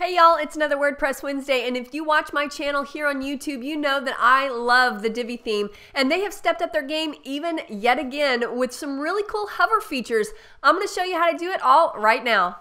Hey y'all, it's another WordPress Wednesday, and if you watch my channel here on YouTube, you know that I love the Divi theme, and they have stepped up their game even yet again with some really cool hover features. I'm going to show you how to do it all right now.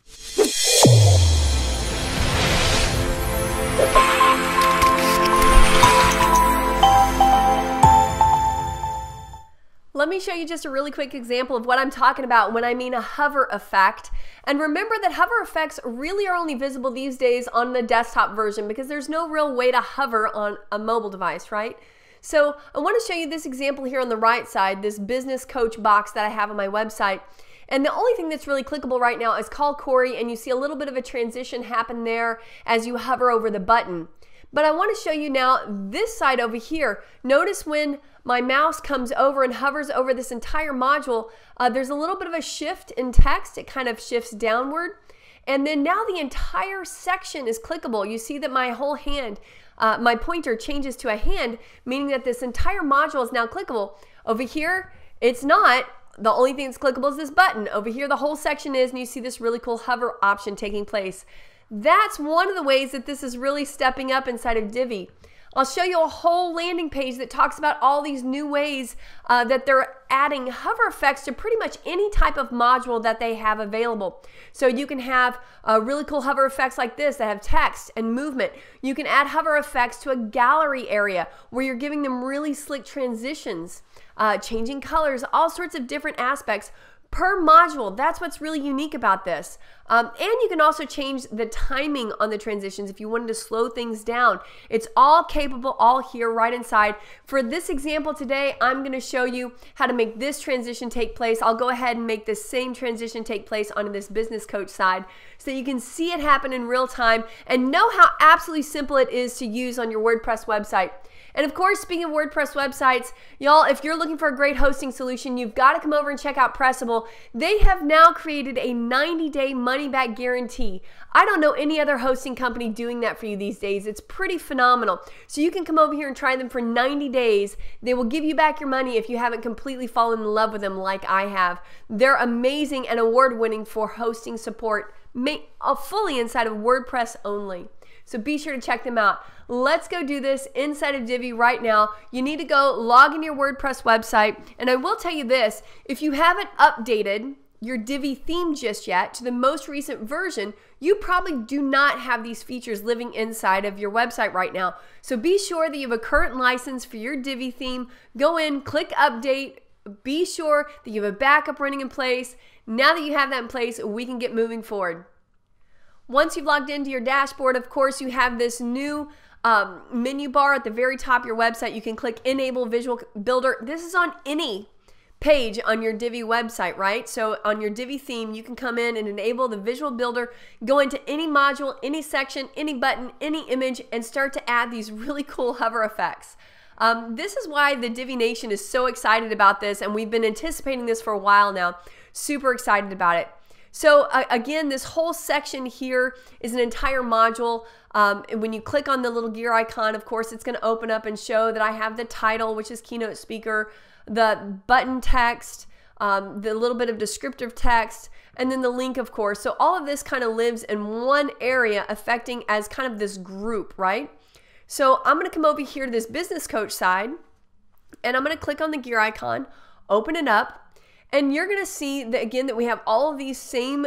Let me show you just a really quick example of what I'm talking about when I mean a hover effect. And remember that hover effects really are only visible these days on the desktop version because there's no real way to hover on a mobile device, right? So I want to show you this example here on the right side, this business coach box that I have on my website. And the only thing that's really clickable right now is called Kori, and you see a little bit of a transition happen there as you hover over the button. But I want to show you now this side over here. Notice when my mouse comes over and hovers over this entire module, there's a little bit of a shift in text. It kind of shifts downward. And then now the entire section is clickable. You see that my whole hand, my pointer changes to a hand, meaning that this entire module is now clickable. Over here, it's not. The only thing that's clickable is this button. Over here, the whole section is, and you see this really cool hover option taking place. That's one of the ways that this is really stepping up inside of Divi. I'll show you a whole landing page that talks about all these new ways that they're adding hover effects to pretty much any type of module that they have available. So you can have really cool hover effects like this that have text and movement. You can add hover effects to a gallery area where you're giving them really slick transitions, changing colors, all sorts of different aspects per module. That's what's really unique about this. And you can also change the timing on the transitions if you wanted to slow things down. It's all capable, all here right inside. For this example today, I'm going to show you how to make this transition take place. I'll go ahead and make this same transition take place on this business coach side so you can see it happen in real time and know how absolutely simple it is to use on your WordPress website. And of course, speaking of WordPress websites, y'all, if you're looking for a great hosting solution, you've got to come over and check out Pressable. They have now created a 90-day money-back guarantee. I don't know any other hosting company doing that for you these days. It's pretty phenomenal. So you can come over here and try them for 90 days. They will give you back your money if you haven't completely fallen in love with them like I have. They're amazing and award-winning for hosting support, fully inside of WordPress only. So be sure to check them out. Let's go do this inside of Divi right now. You need to go log into your WordPress website. And I will tell you this, if you haven't updated your Divi theme just yet to the most recent version, you probably do not have these features living inside of your website right now. So be sure that you have a current license for your Divi theme. Go in, click update. Be sure that you have a backup running in place. Now that you have that in place, we can get moving forward. Once you've logged into your dashboard, of course, you have this new menu bar at the very top of your website. You can click Enable Visual Builder. This is on any page on your Divi website, right? So on your Divi theme, you can come in and enable the Visual Builder, go into any module, any section, any button, any image, and start to add these really cool hover effects. This is why the Divi Nation is so excited about this, and we've been anticipating this for a while now. Super excited about it. So again, this whole section here is an entire module. And when you click on the little gear icon, of course, it's going to open up and show that I have the title, which is Keynote Speaker, the button text, the little bit of descriptive text, and then the link, of course. So all of this kind of lives in one area, affecting as kind of this group, right? So I'm going to come over here to this business coach side, and I'm going to click on the gear icon, open it up. And you're going to see that, again, that we have all of these same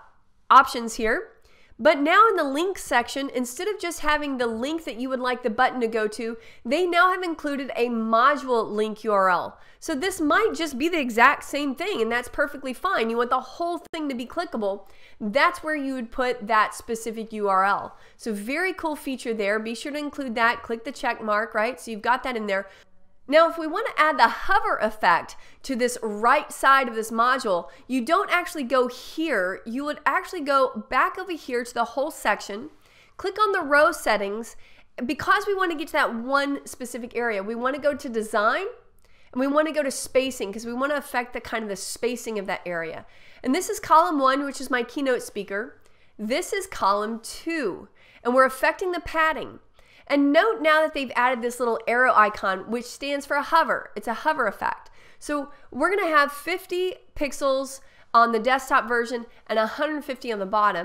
options here. But now in the link section, instead of just having the link that you would like the button to go to, they now have included a module link URL. So this might just be the exact same thing, and that's perfectly fine. You want the whole thing to be clickable. That's where you would put that specific URL. So very cool feature there. Be sure to include that. Click the check mark, right? So you've got that in there. Now, if we want to add the hover effect to this right side of this module, you don't actually go here. You would actually go back over here to the whole section, click on the row settings. Because we want to get to that one specific area, we want to go to design, and we want to go to spacing because we want to affect the kind of the spacing of that area. And this is column 1, which is my keynote speaker. This is column 2, and we're affecting the padding. And note now that they've added this little arrow icon, which stands for a hover. It's a hover effect. So we're going to have 50 pixels on the desktop version and 150 on the bottom.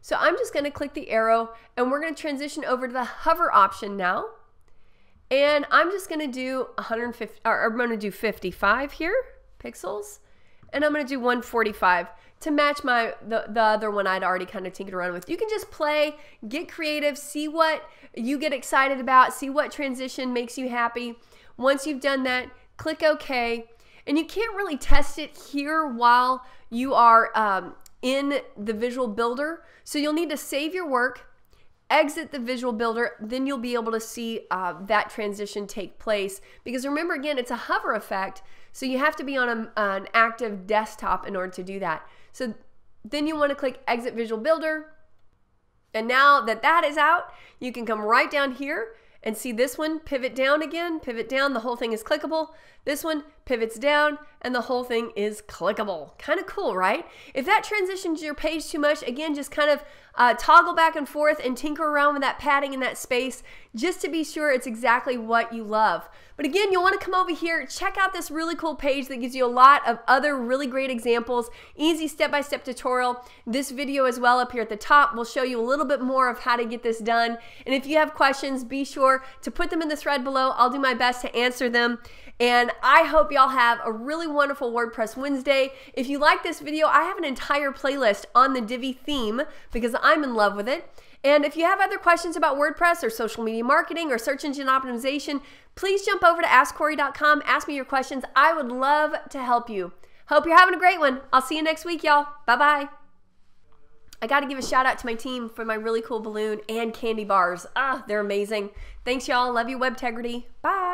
So I'm just going to click the arrow and we're going to transition over to the hover option now. And I'm just going to do 150, or I'm going to do 55 here, pixels. And I'm going to do 145 to match the other one I'd already kind of tinkered around with. You can just play, get creative, see what you get excited about, see what transition makes you happy. Once you've done that, click OK. And you can't really test it here while you are in the Visual Builder. So you'll need to save your work, exit the Visual Builder, then you'll be able to see that transition take place. Because remember, again, it's a hover effect, so you have to be on an active desktop in order to do that. So then you want to click Exit Visual Builder. And now that that is out, you can come right down here and see this one pivot down again, pivot down, the whole thing is clickable. This one pivots down and the whole thing is clickable. Kind of cool, right? If that transitions your page too much, again, just kind of toggle back and forth and tinker around with that padding in that space just to be sure it's exactly what you love. But again, you'll want to come over here, check out this really cool page that gives you a lot of other really great examples, easy step-by-step tutorial. This video as well up here at the top will show you a little bit more of how to get this done. And if you have questions, be sure to put them in the thread below. I'll do my best to answer them. And I hope y'all have a really wonderful WordPress Wednesday. If you like this video, I have an entire playlist on the Divi theme because I'm in love with it. And if you have other questions about WordPress or social media marketing or search engine optimization, please jump over to AskKori.com, ask me your questions. I would love to help you. Hope you're having a great one. I'll see you next week, y'all. Bye-bye. I got to give a shout out to my team for my really cool balloon and candy bars. They're amazing. Thanks, y'all. Love you, WebTegrity. Bye.